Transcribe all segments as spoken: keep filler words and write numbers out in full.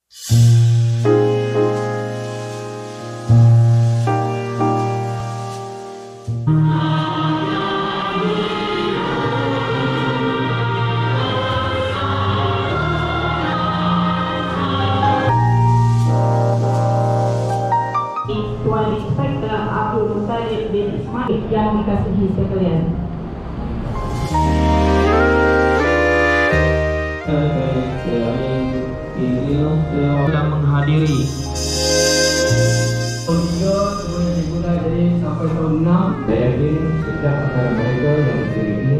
Tuan Inspektor Abdul Muttalib bin Ismail yang dikasihi sekalian. Sedang menghadiri tahun tiga kemudian dimulai dari sampai tahun enam. Saya yakin setiap antara mereka yang berdiri ini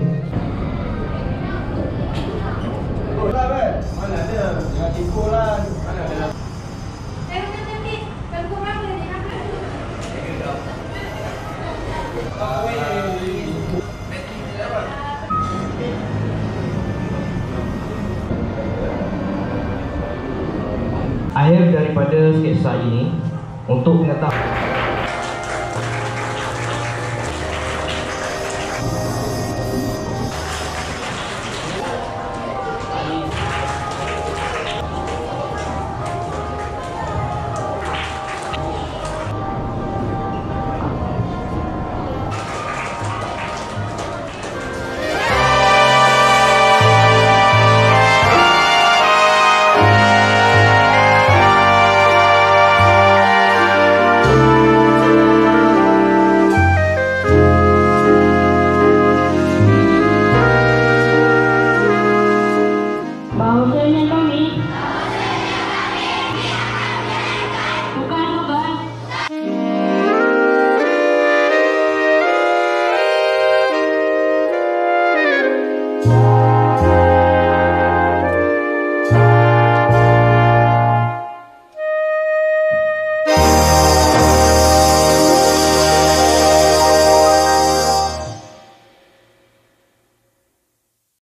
Mana ada? Jangan tipu lah. Mana ada? akhir daripada sketsa ini untuk mengetahui